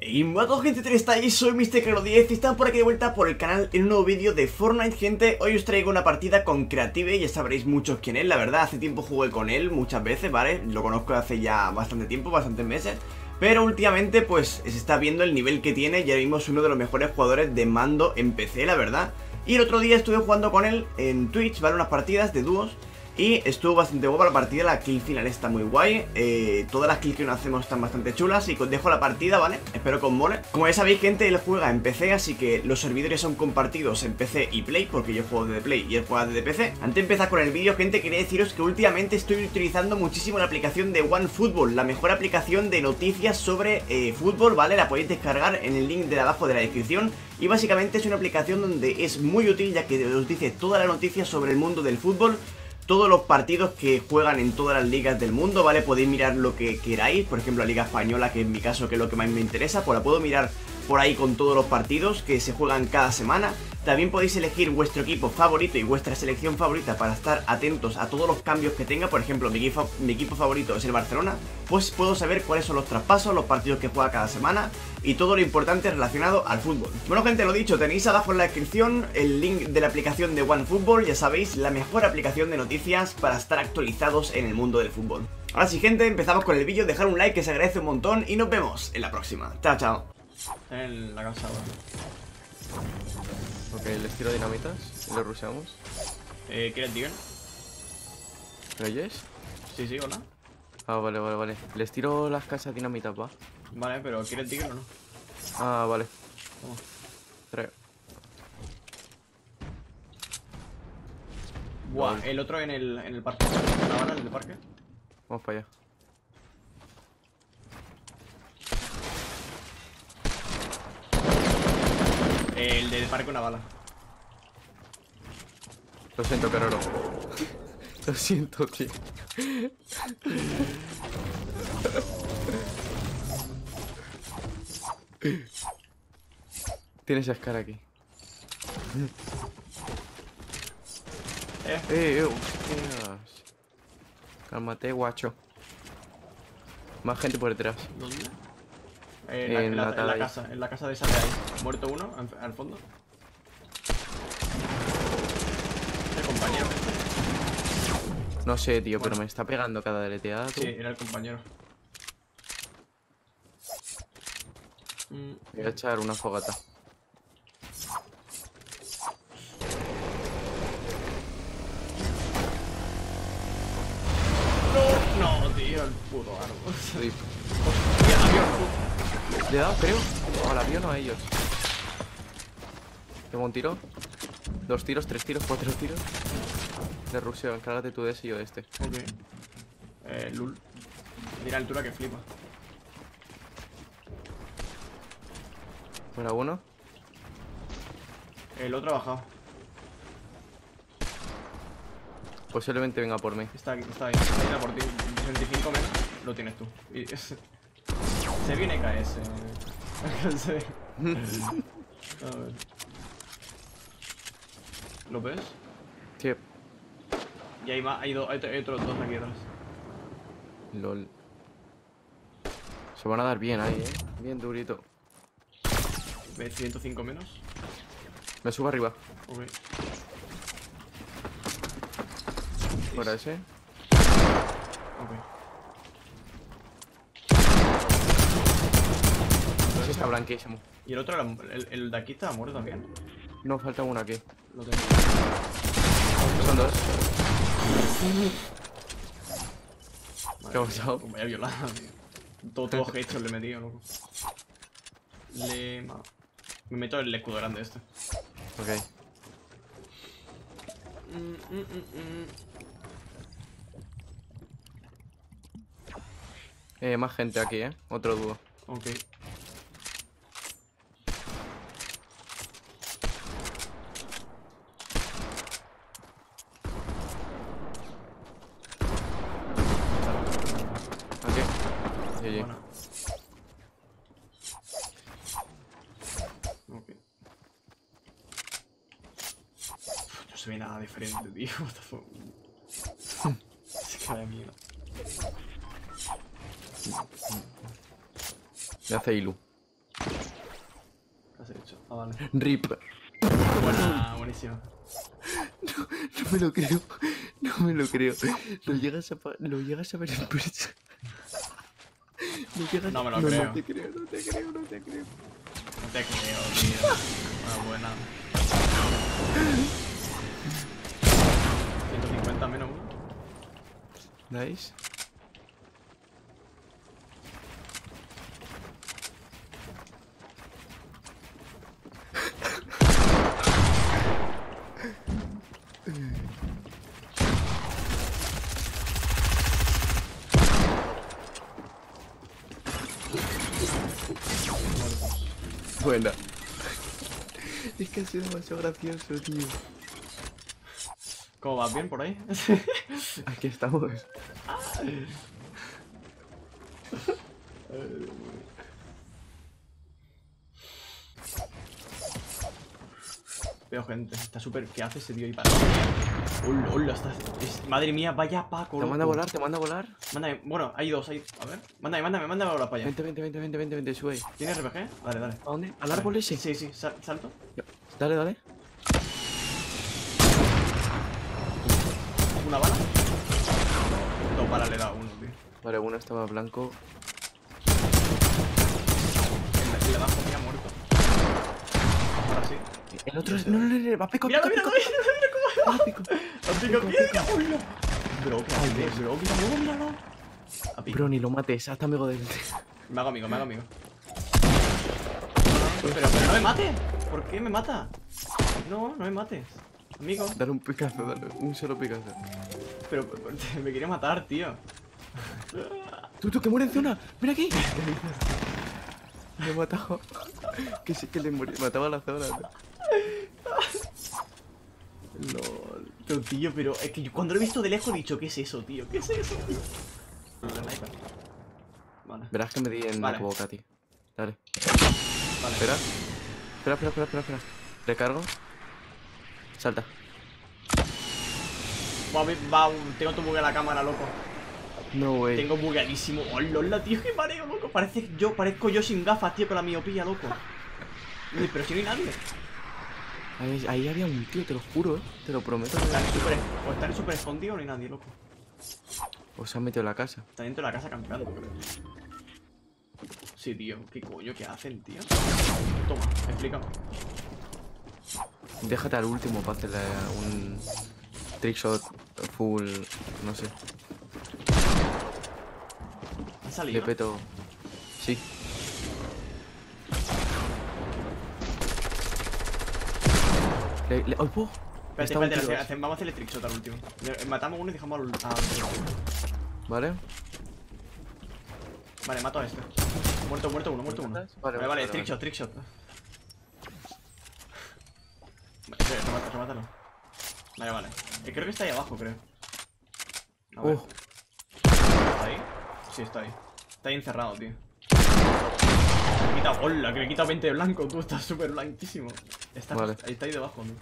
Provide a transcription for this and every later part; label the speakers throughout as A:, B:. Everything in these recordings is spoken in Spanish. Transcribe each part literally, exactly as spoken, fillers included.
A: Y hola a todos, gente, ¿cómo estáis? Soy mister Claro diez y estamos por aquí de vuelta por el canal en un nuevo vídeo de Fortnite, gente. Hoy os traigo una partida con Creative, ya sabréis muchos quién es, la verdad. Hace tiempo jugué con él muchas veces, ¿vale? Lo conozco hace ya bastante tiempo, bastantes meses. Pero últimamente pues se está viendo el nivel que tiene y ahora mismo es uno de los mejores jugadores de mando en P C, la verdad. Y el otro día estuve jugando con él en Twitch, ¿vale? Unas partidas de dúos. Y estuvo bastante guapa la partida, la kill final está muy guay, eh, todas las kills que nos hacemos están bastante chulas y os dejo la partida, ¿vale? Espero que os mole. Como ya sabéis, gente, él juega en P C, así que los servidores son compartidos en P C y Play, porque yo juego desde Play y él juega desde P C. Antes de empezar con el vídeo, gente, quería deciros que últimamente estoy utilizando muchísimo la aplicación de OneFootball, la mejor aplicación de noticias sobre eh, fútbol, ¿vale? La podéis descargar en el link de abajo de la descripción. Y básicamente es una aplicación donde es muy útil, ya que os dice todas las noticias sobre el mundo del fútbol, todos los partidos que juegan en todas las ligas del mundo, ¿vale? Podéis mirar lo que queráis, por ejemplo la Liga Española, que en mi caso que es lo que más me interesa, pues la puedo mirar por ahí con todos los partidos que se juegan cada semana. También podéis elegir vuestro equipo favorito y vuestra selección favorita para estar atentos a todos los cambios que tenga. Por ejemplo, mi equipo, mi equipo favorito es el Barcelona, pues puedo saber cuáles son los traspasos, los partidos que juega cada semana y todo lo importante relacionado al fútbol. Bueno, gente, lo dicho, tenéis abajo en la descripción el link de la aplicación de OneFootball, ya sabéis, la mejor aplicación de noticias para estar actualizados en el mundo del fútbol. Ahora sí, gente, empezamos con el vídeo, dejar un like que se agradece un montón y nos vemos en la próxima. Chao, chao.
B: En la casa ahora.
C: Ok, les tiro dinamitas y los rusheamos.
B: Eh, ¿Quieres Digger?
C: ¿Me oyes?
B: Sí, sí, hola.
C: Ah, vale, vale, vale. Les tiro las casas dinamitas, va.
B: Vale, pero ¿quieres Digger o no?
C: Ah, vale.
B: Toma.
C: Tres.
B: Buah,
C: Vale.
B: el otro en el, en el parque. ¿Una bala en el parque?
C: Vamos para allá.
B: Eh, el del parque una bala.
C: Lo siento, Carolo. Lo siento, tío. Tienes a Scar aquí.
B: Eh,
C: Eh, eh, hostias. Cálmate, guacho. Más gente por detrás.
B: ¿dónde? Eh, en, la,
C: En
B: en la-
C: la
B: en la
C: atalaya.
B: casa, en la casa de esa de ahí. Muerto uno, al, al fondo. El compañero.
C: No sé, tío, pero
B: Bueno.
C: me está pegando cada deleteada, tú.
B: Sí, era el compañero. Mm,
C: Voy a echar una fogata.
B: No, no, tío, el puto árbol.
C: Rip.
B: Hostia, avión.
C: ¿Le he dado, creo? O al avión o a ellos. Tengo un tiro. Dos tiros, tres tiros, cuatro tiros. De ruseo, encárgate tú de ese y yo de este.
B: Ok. Eh, lul. Mira altura que flipa.
C: Fuera uno.
B: El otro ha bajado.
C: Posiblemente venga por mí.
B: Está aquí, está ahí. Está ahí a por ti. sesenta y cinco menos. Lo tienes tú. Y es- se viene K S. Se- A ver. ¿Lo ves?
C: Sí.
B: Y hay, más, hay, do- hay, hay otros dos aquí atrás.
C: Lol. Se van a dar bien ahí, eh. Bien durito.
B: ¿Ves? ciento cinco menos.
C: Me subo arriba.
B: Ok.
C: Fuera ese.
B: Ok.
C: Ese está blanquísimo.
B: Y el otro, era- el, el de aquí estaba muerto también.
C: No, falta uno aquí.
B: Lo tengo.
C: Son dos.
B: Madre
C: ¿Qué ha
B: mía,
C: pasado?
B: pues vaya violada, tío. Todo, todo hecho le he metido, loco. Le... ma- Me meto el escudo grande este.
C: Ok.
B: Mm, mm, mm, mm.
C: Eh, más gente aquí, eh. Otro dúo.
B: Ok.
C: Aquí. G G.
B: Buena. Ok. Uf, no se ve nada diferente, tío. What the fuck. Se cae de mierda.
C: Me hace Ilu.
B: has hecho? Ah, vale.
C: Rip.
B: Buena, buenísimo.
C: No, no me lo creo. No me lo creo. Lo llegas a, pa- lo llegas a ver en persona. Lo llegas...
B: No me lo
C: no,
B: creo.
C: No te creo, no te creo, no te creo.
B: No te creo, tío. Ah, buena. ciento cincuenta menos uno.
C: Nice. Buena. Es que ha sido demasiado gracioso, tío.
B: ¿Cómo vas? ¿Bien por ahí?
C: Aquí estamos.
B: Veo gente, está súper... ¿Qué hace ese tío ahí para...? Hola, hola, está... es- Madre mía, vaya Paco,
C: Te manda a
B: loco.
C: volar, te manda a volar.
B: Mándame, bueno, hay dos, hay... A ver, mándame, mándame, mándame ahora para allá.
C: Vente, vente, vente, vente, vente, vente, sube.
B: ¿Tienes R P G? Dale, dale.
C: ¿A dónde? ¿Al árbol
B: Vale.
C: ese?
B: Sí, sí, sal- salto.
C: Dale, dale.
B: Una bala. Dos balas le he dado uno, tío.
C: Vale, uno estaba blanco.
B: El, el de abajo me ha muerto. Ahora sí.
C: El otro es... No, no, no, no, va pico,
B: Mira,
C: pico,
B: mira,
C: pico,
B: mira, mira cómo
C: va pico.
B: va. Pico, pico, hola. Bro, ¿qué haces, bro? Míralo, míralo. A pico.
C: Bro, ni lo mates, hazte amigo del...
B: Me hago amigo, me hago amigo. Pero, pero no me mate. ¿Por qué me mata? No, no me mates. Amigo.
C: Dale un picazo, dale, un solo picazo.
B: Pero, pero, me quería matar, tío.
C: Tú, tú, que muere en zona. Ven aquí. Me he matado. Que sí que le morí. Mataba a la zona.
B: LOL. Pero, tío, pero es que yo cuando lo he visto de lejos he dicho, ¿qué es eso, tío? ¿Qué es eso, tío? El sniper. Vale.
C: Verás que me di en
B: Vale.
C: la boca, tío. Dale.
B: Vale.
C: Espera. Espera, espera, espera, espera, espera. Recargo. Salta.
B: Va, va, tengo tu bug en la cámara, loco.
C: No, güey.
B: Tengo bugueadísimo. ¡Oh, lola, tío! ¡Qué mareo, loco! Parece que yo, parezco yo sin gafas, tío, con la miopía, loco. Uy, pero si no hay nadie.
C: Ahí, ahí había un tío, te lo juro, eh. Te lo prometo.
B: Están súper o están súper escondidos o no hay nadie, loco.
C: O se han metido en la casa.
B: Está dentro de la casa campeando, creo. Sí, tío. ¿Qué coño? ¿Qué hacen, tío? Toma, explícame.
C: Déjate al último para hacerle un trickshot full, no sé.
B: ¿Han salido?
C: Le peto. Sí. Le, le... ¡Oh, oh!
B: Espérate,
C: Está un
B: espérate,
C: tiro.
B: hace- hace- vamos a hacerle trickshot al último. Le- Matamos uno y dejamos al al-
C: ¿Vale?
B: Vale, mato a este. Muerto, muerto uno, muerto uno.
C: Vale,
B: Vale,
C: vale,
B: vale,
C: vale.
B: trickshot, trickshot. Vale, espera, remata- remátalo. Vale, vale. Eh, creo que está ahí abajo, creo. A ver.
C: Oh,
B: ¿Está ahí? Sí, está ahí. Está ahí encerrado, tío. Le he quitado... ¡Hola! Que le he quitado veinte de blanco, tú estás súper blanquísimo. Está,
C: Vale.
B: ahí está ahí debajo, tío.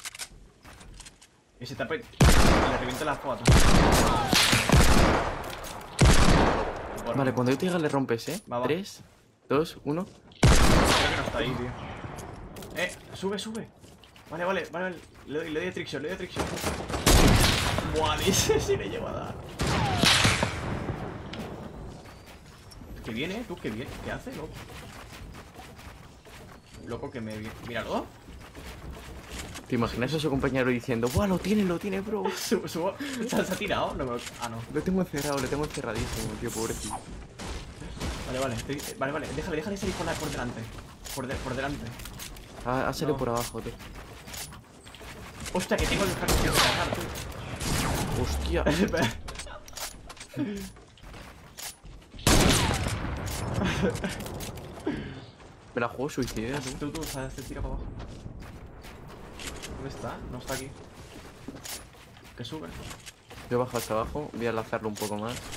B: Ese tape... Le revienta la foto.
C: vale, cuando yo te diga le rompes, ¿eh?
B: Va, va.
C: tres, dos, uno.
B: Creo que no está ahí, tío. Eh, sube, sube. Vale, vale, vale, vale. Le doy, le doy a trickshot, le doy a trickshot. Buah, ese sí le lleva a dar. Que viene, tú, que viene. ¿Qué hace, loco? Loco que me viene. Míralo.
C: ¿Te imaginas a su compañero diciendo, ¡buah, lo tiene, lo tiene, bro!
B: Subo, subo. ¿Se ha tirado? No me lo... Ah, no.
C: Lo tengo encerrado, lo tengo encerradísimo, tío, pobrecito.
B: Vale, vale. estoy- Vale, vale. Déjale, déjale salir por, la, por delante. Por, de- por delante.
C: Ah, ha salido
B: No.
C: por abajo, tío.
B: Hostia, que tengo que dejar que cargar, tú.
C: Hostia.
B: Espera.
C: Me la juego suicida, tío.
B: Tú, tú, se se tira para abajo. ¿Dónde está? No está aquí. Que sube.
C: Yo bajo hasta abajo, voy a lanzarlo un poco más.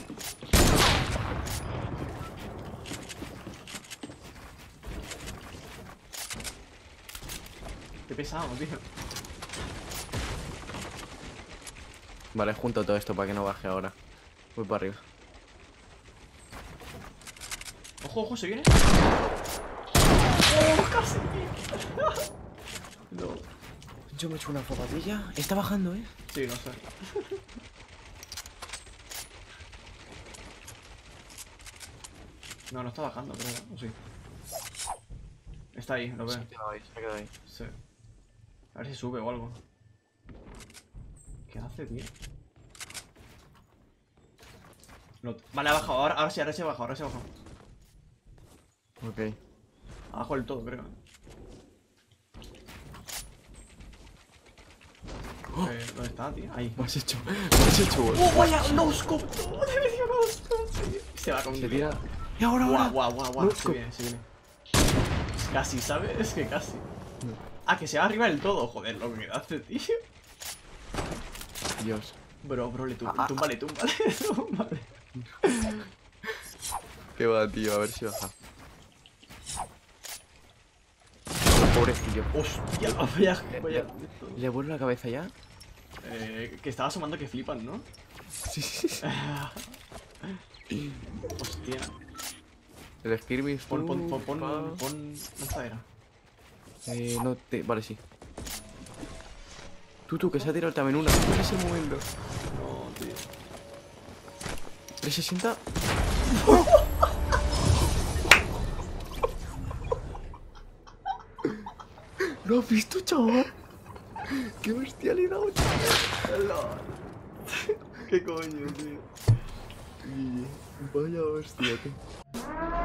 B: Qué pesado, tío.
C: Vale, junto todo esto para que no baje ahora. Voy para arriba.
B: Ojo, ojo, se viene. ¡Oh, casi!
C: Yo me echo una fogatilla. Está bajando, ¿eh?
B: Sí, no sé. No, no está bajando, creo. ¿O sí? Está ahí, lo
C: Se ha
B: veo.
C: quedado ahí, se ha quedado ahí.
B: Sí. A ver si sube o algo. ¿Qué hace, tío? No- Vale, ha bajado. Ahora, ahora sí, ahora sí ha bajado, ahora sí ha bajado.
C: Ok.
B: Abajo del todo, creo. Eh, ¿Dónde está, tío? Ahí.
C: Me has hecho. Me has hecho.
B: ¡Oh, vaya! ¡No scope! ¡Oh, te metió no scope! Se va con
C: Se tira. Y ahora,
B: Guau,
C: ahora.
B: guau, guau, guau.
C: No
B: Se
C: scope.
B: viene, se viene. Casi, ¿sabes? Es que casi. Ah, que se va arriba del todo. Joder, lo que hace, tío.
C: Dios.
B: Bro, bro, le tum
C: Ah, ah,
B: túmbale, túmbale, túmbale.
C: Qué va, tío. A ver si baja. Pobrecillo.
B: Hostia, vaya, vaya.
C: ¿Le vuelve la cabeza ya?
B: Eh, que estaba asomando que flipan, ¿no?
C: Sí, sí, sí.
B: Hostia.
C: El skirmish.
B: Pon, pon, pon, pon,
C: pon.
B: pon lanzadera.
C: Eh, no te. Vale, sí. Tú, tú, que se ha tirado también una. ¿Cuál es el momento?
B: No, tío.
C: trescientos sesenta. ¿Lo has visto, chaval? ¡Qué bestialidad, chaval!
B: ¿Qué coño, tío?
C: Vaya hostia, tío.